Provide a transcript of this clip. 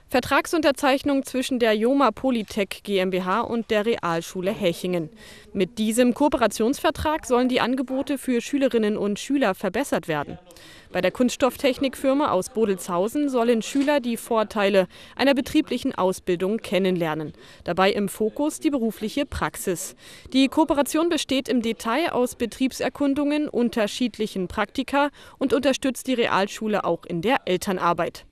Vertragsunterzeichnung zwischen der Joma Polytech GmbH und der Realschule Hechingen. Mit diesem Kooperationsvertrag sollen die Angebote für Schülerinnen und Schüler verbessert werden. Bei der Kunststofftechnikfirma aus Bodelshausen sollen Schüler die Vorteile einer betrieblichen Ausbildung kennenlernen. Dabei im Fokus die berufliche Praxis. Die Kooperation besteht im Detail aus Betriebserkundungen, unterschiedlichen Praktika und unterstützt die Realschule auch in der Elternarbeit.